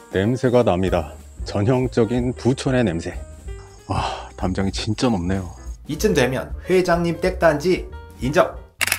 냄새가 납니다. 전형적인 부촌의 냄새. 와, 담장이 진짜 높네요. 이쯤 되면 회장님 댁단지 인정.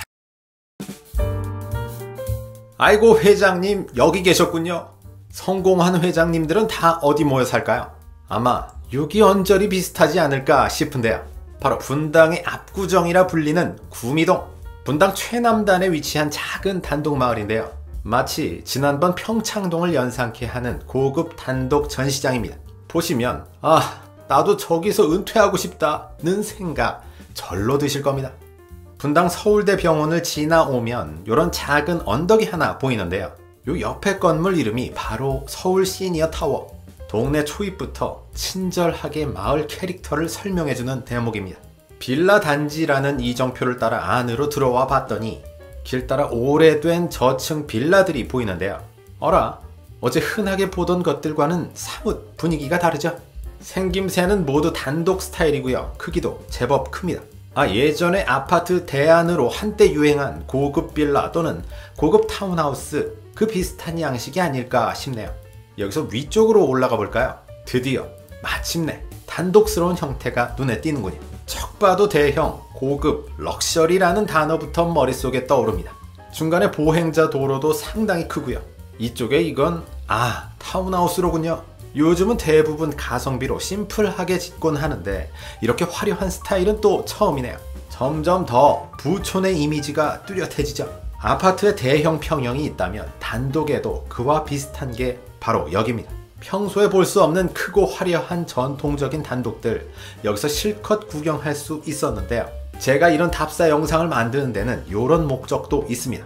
아이고, 회장님 여기 계셨군요. 성공한 회장님들은 다 어디 모여 살까요? 아마 여기 언저리 비슷하지 않을까 싶은데요. 바로 분당의 압구정이라 불리는 구미동. 분당 최남단에 위치한 작은 단독 마을인데요. 마치 지난번 평창동을 연상케 하는 고급 단독 전시장입니다. 보시면 나도 저기서 은퇴하고 싶다는 생각 절로 드실 겁니다. 분당 서울대 병원을 지나오면 이런 작은 언덕이 하나 보이는데요. 요 옆에 건물 이름이 바로 서울 시니어 타워. 동네 초입부터 친절하게 마을 캐릭터를 설명해주는 대목입니다. 빌라 단지라는 이정표를 따라 안으로 들어와 봤더니 길 따라 오래된 저층 빌라들이 보이는데요. 어라, 어제 흔하게 보던 것들과는 사뭇 분위기가 다르죠? 생김새는 모두 단독 스타일이고요. 크기도 제법 큽니다. 예전에 아파트 대안으로 한때 유행한 고급 빌라 또는 고급 타운하우스, 그 비슷한 양식이 아닐까 싶네요. 여기서 위쪽으로 올라가 볼까요? 드디어 마침내 단독스러운 형태가 눈에 띄는군요. 척 봐도 대형, 고급, 럭셔리라는 단어부터 머릿속에 떠오릅니다. 중간에 보행자 도로도 상당히 크고요. 이쪽에 이건 타운하우스로군요. 요즘은 대부분 가성비로 심플하게 짓곤 하는데 이렇게 화려한 스타일은 또 처음이네요. 점점 더 부촌의 이미지가 뚜렷해지죠. 아파트의 대형 평형이 있다면 단독에도 그와 비슷한 게 바로 여기입니다. 평소에 볼 수 없는 크고 화려한 전통적인 단독들, 여기서 실컷 구경할 수 있었는데요. 제가 이런 답사 영상을 만드는 데는 이런 목적도 있습니다.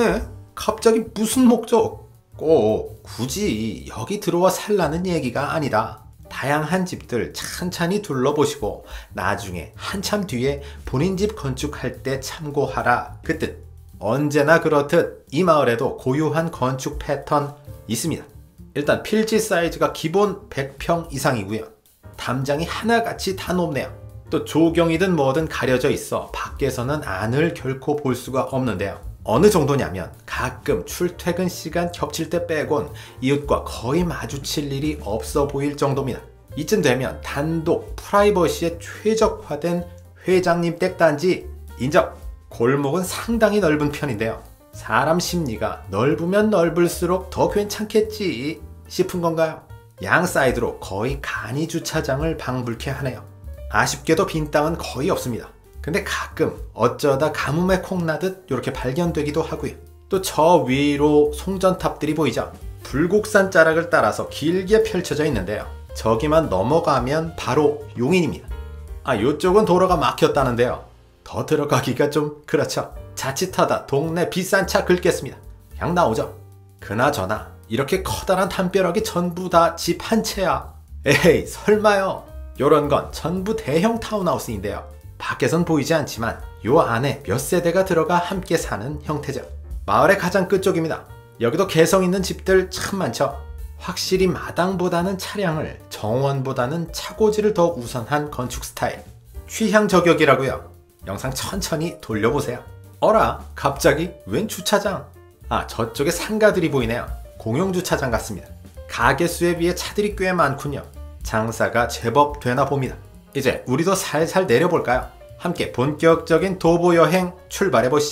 갑자기 무슨 목적? 꼭 굳이 여기 들어와 살라는 얘기가 아니다. 다양한 집들 찬찬히 둘러보시고 나중에 한참 뒤에 본인 집 건축할 때 참고하라, 그 뜻. 언제나 그렇듯 이 마을에도 고유한 건축 패턴 있습니다. 일단 필지 사이즈가 기본 100평 이상이고요. 담장이 하나같이 다 높네요. 또 조경이든 뭐든 가려져 있어 밖에서는 안을 결코 볼 수가 없는데요. 어느 정도냐면 가끔 출퇴근 시간 겹칠 때 빼곤 이웃과 거의 마주칠 일이 없어 보일 정도입니다. 이쯤 되면 단독 프라이버시에 최적화된 회장님 댁단지 인정! 골목은 상당히 넓은 편인데요. 사람 심리가 넓으면 넓을수록 더 괜찮겠지 싶은 건가요? 양 사이드로 거의 간이 주차장을 방불케 하네요. 아쉽게도 빈 땅은 거의 없습니다. 근데 가끔 어쩌다 가뭄에 콩나듯 이렇게 발견되기도 하고요. 또 저 위로 송전탑들이 보이죠? 불곡산 자락을 따라서 길게 펼쳐져 있는데요. 저기만 넘어가면 바로 용인입니다. 이쪽은 도로가 막혔다는데요. 더 들어가기가 좀 그렇죠. 자칫하다 동네 비싼 차 긁겠습니다. 그냥 나오죠. 그나저나 이렇게 커다란 담벼락이 전부 다 집 한 채야. 에이, 설마요. 요런 건 전부 대형 타운하우스인데요. 밖에선 보이지 않지만 요 안에 몇 세대가 들어가 함께 사는 형태죠. 마을의 가장 끝쪽입니다. 여기도 개성 있는 집들 참 많죠. 확실히 마당보다는 차량을, 정원보다는 차고지를 더 우선한 건축 스타일. 취향 저격이라고요. 영상 천천히 돌려보세요. 어라, 갑자기 웬 주차장? 저쪽에 상가들이 보이네요. 공용주차장 같습니다. 가게 수에 비해 차들이 꽤 많군요. 장사가 제법 되나 봅니다. 이제 우리도 살살 내려볼까요? 함께 본격적인 도보 여행 출발해보시죠.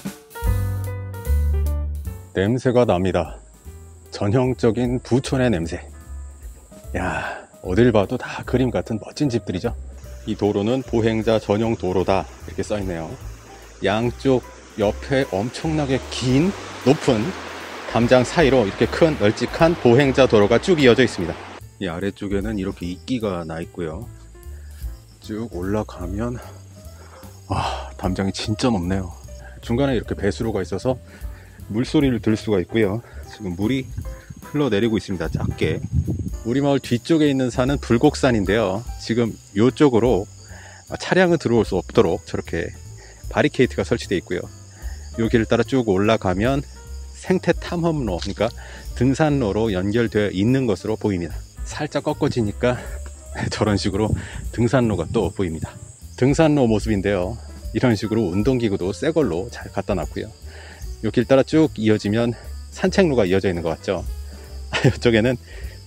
냄새가 납니다. 전형적인 부촌의 냄새. 야, 어딜 봐도 다 그림 같은 멋진 집들이죠. 이 도로는 보행자 전용 도로다 이렇게 써있네요. 양쪽 옆에 엄청나게 긴 높은 담장 사이로 이렇게 큰 널찍한 보행자 도로가 쭉 이어져 있습니다. 이 아래쪽에는 이렇게 이끼가 나 있고요. 쭉 올라가면 담장이 진짜 높네요. 중간에 이렇게 배수로가 있어서 물소리를 들을 수가 있고요. 지금 물이 흘러내리고 있습니다. 작게. 우리 마을 뒤쪽에 있는 산은 불곡산인데요. 지금 이쪽으로 차량은 들어올 수 없도록 저렇게 바리케이트가 설치되어 있고요. 이 길을 따라 쭉 올라가면 생태 탐험로, 그러니까 등산로로 연결되어 있는 것으로 보입니다. 살짝 꺾어지니까 저런 식으로 등산로가 또 보입니다. 등산로 모습인데요. 이런 식으로 운동기구도 새 걸로 잘 갖다 놨고요. 이 길 따라 쭉 이어지면 산책로가 이어져 있는 것 같죠. 이쪽에는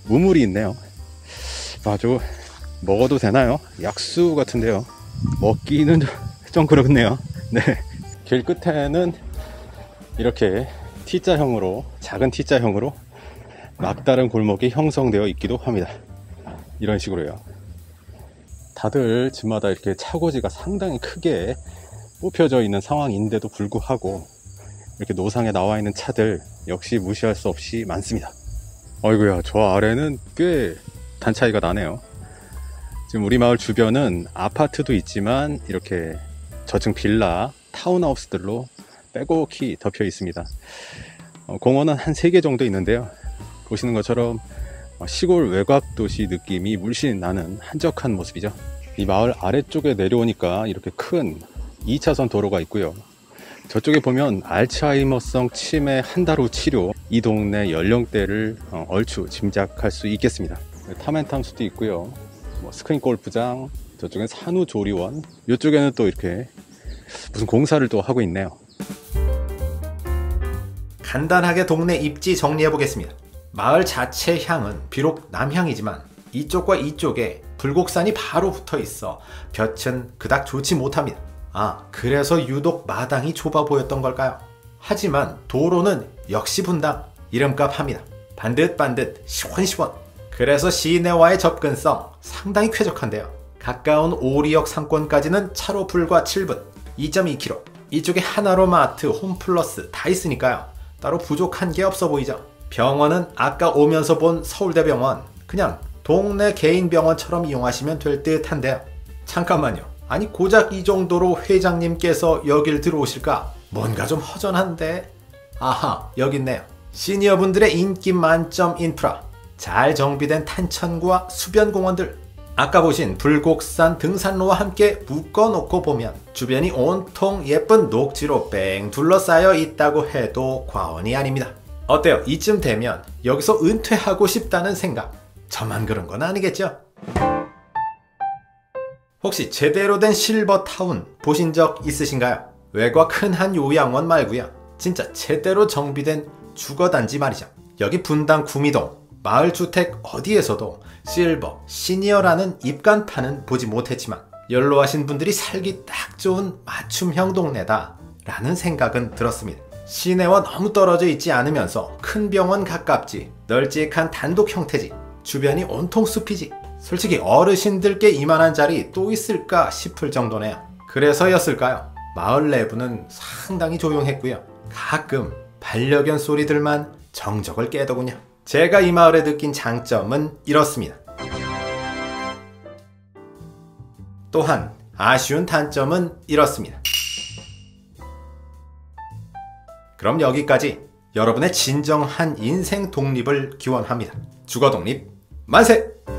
우물이 있네요. 아주 먹어도 되나요? 약수 같은데요. 먹기는 좀 그렇네요. 네. 길 끝에는 이렇게 T자형으로, 작은 T자형으로 막다른 골목이 형성되어 있기도 합니다. 이런 식으로요. 다들 집마다 이렇게 차고지가 상당히 크게 뽑혀져 있는 상황인데도 불구하고 이렇게 노상에 나와 있는 차들 역시 무시할 수 없이 많습니다. 어이구야, 저 아래는 꽤 단 차이가 나네요. 지금 우리 마을 주변은 아파트도 있지만 이렇게 저층 빌라, 타운하우스들로 빼곡히 덮여 있습니다. 공원은 한 3개 정도 있는데요. 보시는 것처럼 시골 외곽 도시 느낌이 물씬 나는 한적한 모습이죠. 이 마을 아래쪽에 내려오니까 이렇게 큰 2차선 도로가 있고요. 저쪽에 보면 알츠하이머성 치매 한 달 후 치료, 이 동네 연령대를 얼추 짐작할 수 있겠습니다. 탐앤탐수도 있고요. 스크린 골프장, 저쪽엔 산후조리원, 이쪽에는 또 이렇게 무슨 공사를 또 하고 있네요. 간단하게 동네 입지 정리해 보겠습니다. 마을 자체 향은 비록 남향이지만 이쪽과 이쪽에 불곡산이 바로 붙어 있어 볕은 그닥 좋지 못합니다. 그래서 유독 마당이 좁아 보였던 걸까요? 하지만 도로는 역시 분당, 이름값 합니다. 반듯반듯 시원시원. 그래서 시내와의 접근성 상당히 쾌적한데요. 가까운 오리역 상권까지는 차로 불과 7분, 2.2km. 이쪽에 하나로마트, 홈플러스 다 있으니까요. 따로 부족한 게 없어 보이죠. 병원은 아까 오면서 본 서울대병원, 그냥 동네 개인 병원처럼 이용하시면 될 듯한데요. 잠깐만요. 아니 고작 이 정도로 회장님께서 여길 들어오실까? 뭔가 좀 허전한데? 아하, 여기 있네요. 시니어분들의 인기 만점 인프라, 잘 정비된 탄천과 수변공원들, 아까 보신 불곡산 등산로와 함께 묶어놓고 보면 주변이 온통 예쁜 녹지로 뺑 둘러싸여 있다고 해도 과언이 아닙니다. 어때요? 이쯤 되면 여기서 은퇴하고 싶다는 생각, 저만 그런 건 아니겠죠? 혹시 제대로 된 실버타운 보신 적 있으신가요? 외곽 큰 한 요양원 말고요. 진짜 제대로 정비된 주거단지 말이죠. 여기 분당 구미동 마을주택 어디에서도 실버, 시니어라는 입간판은 보지 못했지만 연로하신 분들이 살기 딱 좋은 맞춤형 동네다 라는 생각은 들었습니다. 시내와 너무 떨어져 있지 않으면서 큰 병원 가깝지, 널찍한 단독 형태지, 주변이 온통 숲이지, 솔직히 어르신들께 이만한 자리 또 있을까 싶을 정도네요. 그래서였을까요? 마을 내부는 상당히 조용했고요. 가끔 반려견 소리들만 정적을 깨더군요. 제가 이 마을에 느낀 장점은 이렇습니다. 또한 아쉬운 단점은 이렇습니다. 그럼 여기까지 여러분의 진정한 인생 독립을 기원합니다. 주거 독립 만세!